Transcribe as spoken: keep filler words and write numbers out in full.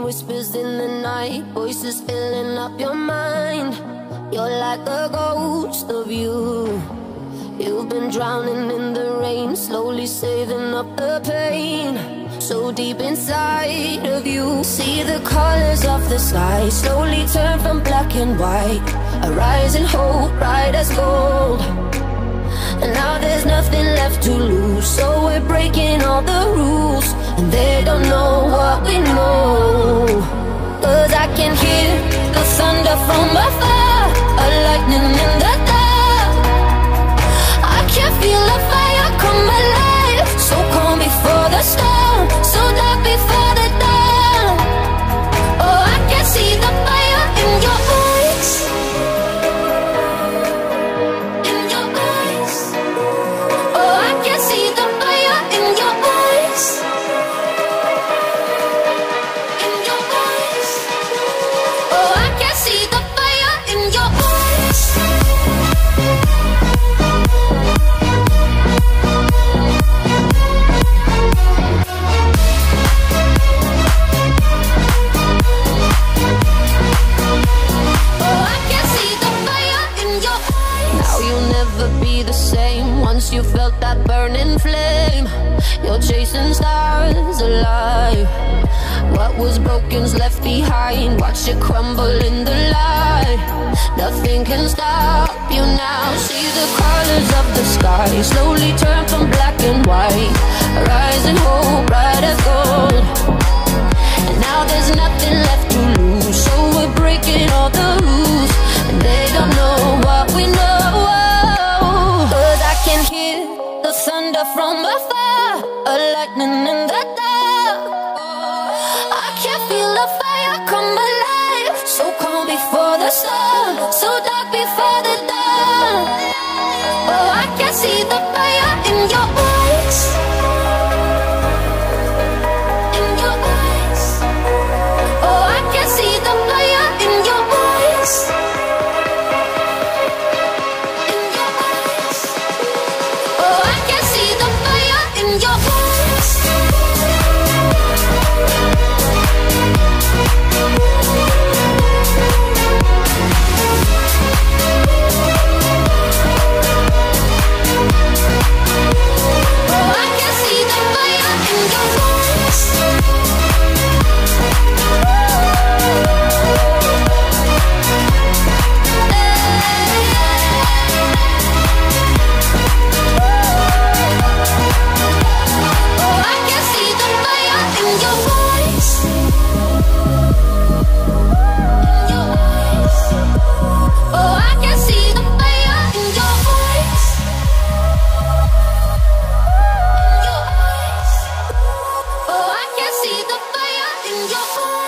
whispers in the night, voices filling up your mind. You're like a ghost of you. You've been drowning in the rain, slowly saving up the pain. So deep inside of you, see the colors of the sky slowly turn from black and white. A rising hope, bright as gold. And now there's nothing left to lose, so we're breaking all the rules. And they don't know what we know. Cause I can hear the thunder from afar, a lightning in the dark. I can feel the fire come alive, so calm before the storm, so dark before the dawn. Oh, I can see the fire in your eyes, in your eyes. Oh, I can see the fire in your eyes, in your eyes. Oh, I can see the fire in your eyes. Once you felt that burning flame, you're chasing stars alive. What was broken's left behind, watch it crumble in the light. Nothing can stop you now. See the colors of the sky slowly turn from black and white. Rising hope, bright as gold. And now there's nothing left to lose, so we're breaking all the rules. And they don't know what we know. Cause I can hear the thunder from afar, a lightning in the dark. I can feel the fire come alive, so calm before the storm, so dark before the dawn. Oh, I can see the fire in your eyes, in your eyes. Oh, I can see the fire in your eyes, in your eyes. Oh, I can see the fire in your eyes. Oh, I can see the fire in your eyes. Oh, I can see the fire in your eyes, in your eyes. Oh, I can see the fire in your eyes, in your eyes. Oh, I can see the fire in your eyes.